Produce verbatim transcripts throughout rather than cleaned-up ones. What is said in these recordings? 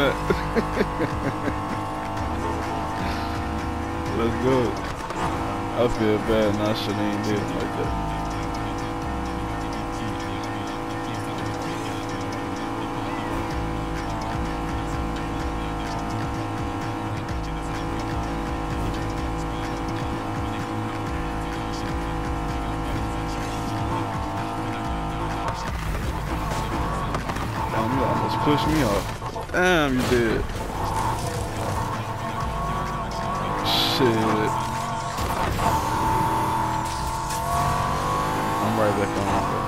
that. Let's go. I feel bad and I shouldn't even did it like that. Damn, you almost pushed me off. Damn, you did. Shit. I'm right back on, bro.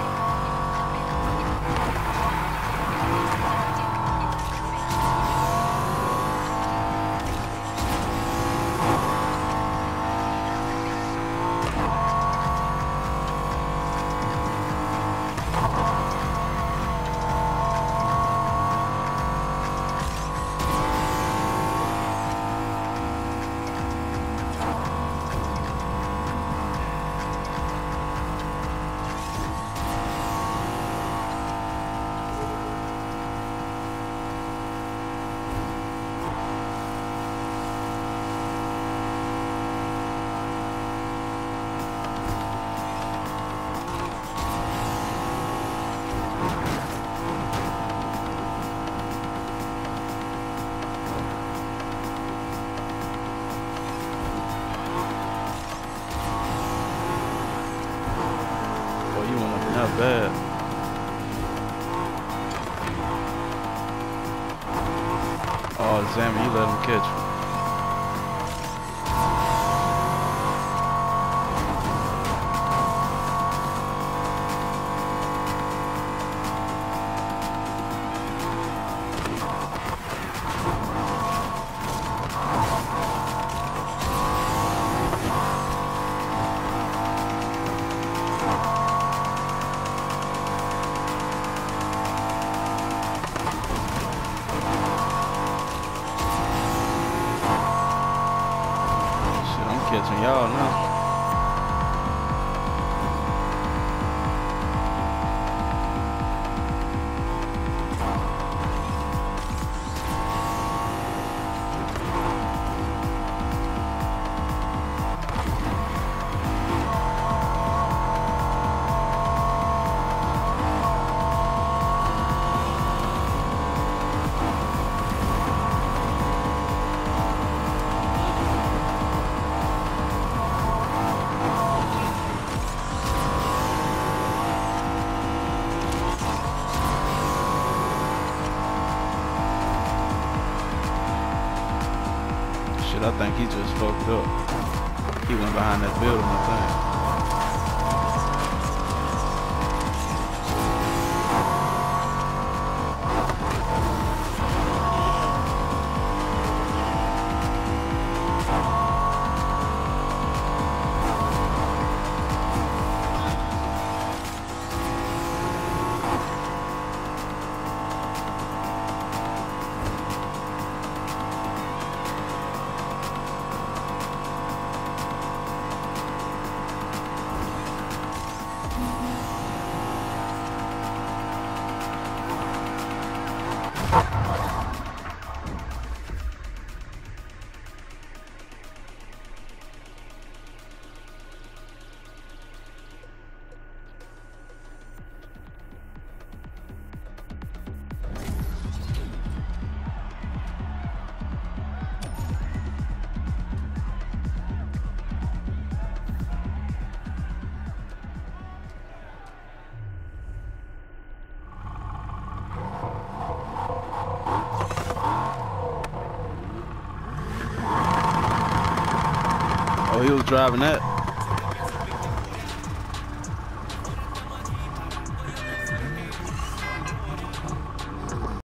Not bad. Oh, Zammy, you let him catch me. Catching y'all now. I think he just fucked up. He went behind that building, I think. Oh, he was driving that.